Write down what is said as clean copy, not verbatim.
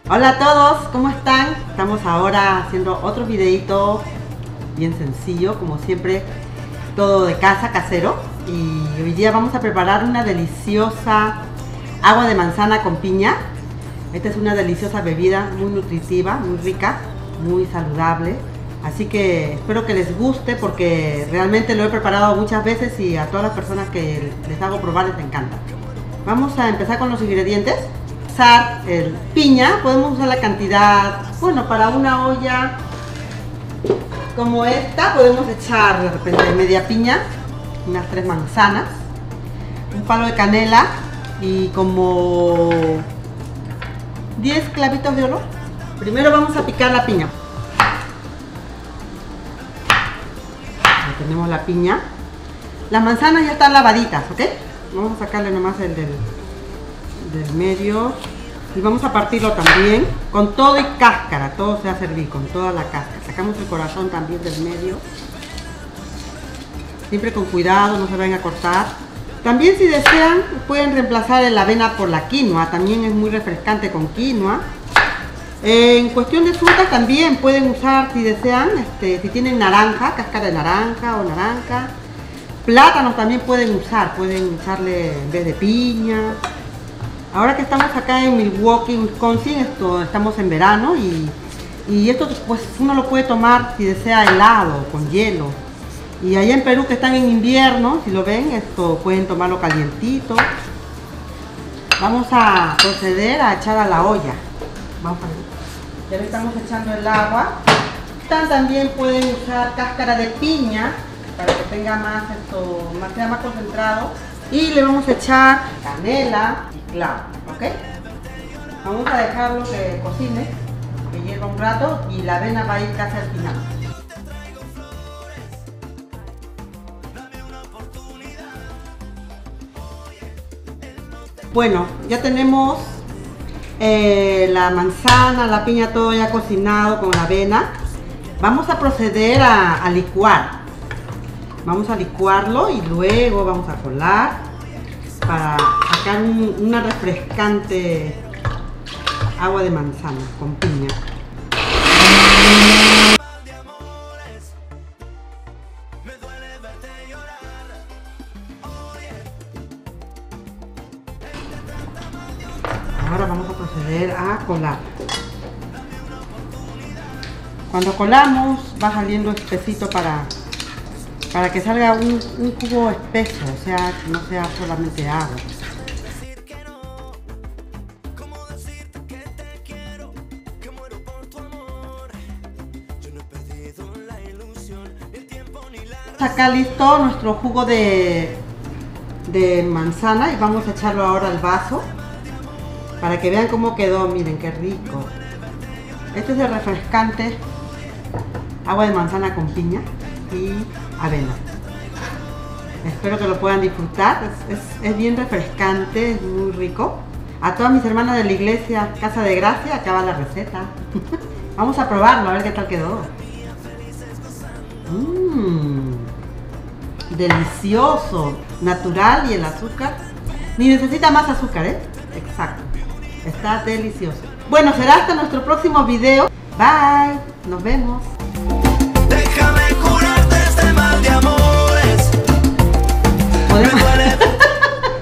Hola a todos, ¿cómo están? Estamos ahora haciendo otro videito bien sencillo, como siempre, todo de casa, casero. Y hoy día vamos a preparar una deliciosa agua de manzana con piña. Esta es una deliciosa bebida, muy nutritiva, muy rica, muy saludable. Así que espero que les guste porque realmente lo he preparado muchas veces y a todas las personas que les hago probar les encanta. Vamos a empezar con los ingredientes. Usar piña, podemos usar la cantidad, bueno, para una olla como esta podemos echar de repente media piña, unas 3 manzanas, un palo de canela y como 10 clavitos de olor. Primero vamos a picar la piña. Ya tenemos la piña. Las manzanas ya están lavaditas, ¿ok? Vamos a sacarle nomás el del medio y vamos a partirlo también con todo y cáscara. Todo se va a servir con toda la cáscara. Sacamos el corazón también del medio, siempre con cuidado, no se vayan a cortar. También, si desean, pueden reemplazar la avena por la quinoa, también es muy refrescante con quinoa. En cuestión de frutas también pueden usar, si desean, si tienen naranja, cáscara de naranja o naranja. Plátanos también pueden usarle en vez de piña. Ahora que estamos acá en Milwaukee, Wisconsin, estamos en verano y esto pues uno lo puede tomar si desea helado, con hielo. Y allá en Perú que están en invierno, si lo ven, esto pueden tomarlo calientito. Vamos a proceder a echar a la olla. Vamos a ver. Ya le estamos echando el agua. También pueden usar cáscara de piña para que tenga sea más concentrado. Y le vamos a echar canela y clavo, ¿ok? Vamos a dejarlo que cocine, que hierva un rato y la avena va a ir casi al final. Bueno, ya tenemos la manzana, la piña, todo ya cocinado con la avena. Vamos a proceder a licuar. Vamos a licuarlo y luego vamos a colar para sacar una refrescante agua de manzana con piña. Ahora vamos a proceder a colar. Cuando colamos va saliendo espesito para que salga un jugo espeso, o sea, que no sea solamente agua. Acá listo nuestro jugo de manzana y vamos a echarlo ahora al vaso para que vean cómo quedó. Miren qué rico. Este es el refrescante agua de manzana con piña y avena. Espero que lo puedan disfrutar. Es bien refrescante, es muy rico. A todas mis hermanas de la iglesia Casa de Gracia, acá va la receta. Vamos a probarlo, a ver qué tal quedó. Delicioso, natural, y el azúcar ni necesita más azúcar, ¿eh? Exacto, está delicioso. Bueno, será hasta nuestro próximo video. Bye, nos vemos. Déjame curarte este mal de amores. Podemos